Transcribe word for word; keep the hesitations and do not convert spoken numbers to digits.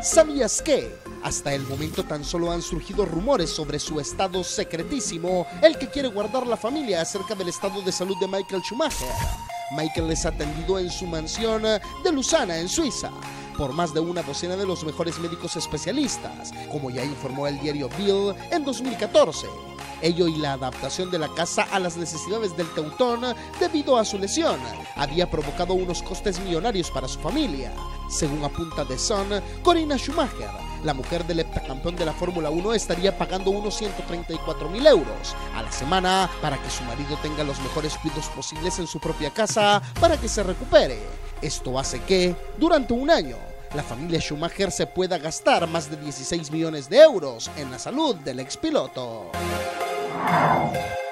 ¿Sabías que? Hasta el momento tan solo han surgido rumores sobre su estado secretísimo, el que quiere guardar la familia acerca del estado de salud de Michael Schumacher. Michael es atendido en su mansión de Lausana, en Suiza, por más de una docena de los mejores médicos especialistas, como ya informó el diario Bild en dos mil catorce. Ello y la adaptación de la casa a las necesidades del teutón debido a su lesión había provocado unos costes millonarios para su familia. Según apunta The Sun, Corinna Schumacher, la mujer del heptacampeón de la Fórmula uno, estaría pagando unos ciento treinta y cuatro mil euros a la semana para que su marido tenga los mejores cuidados posibles en su propia casa para que se recupere. Esto hace que, durante un año, la familia Schumacher se pueda gastar más de dieciséis millones de euros en la salud del expiloto.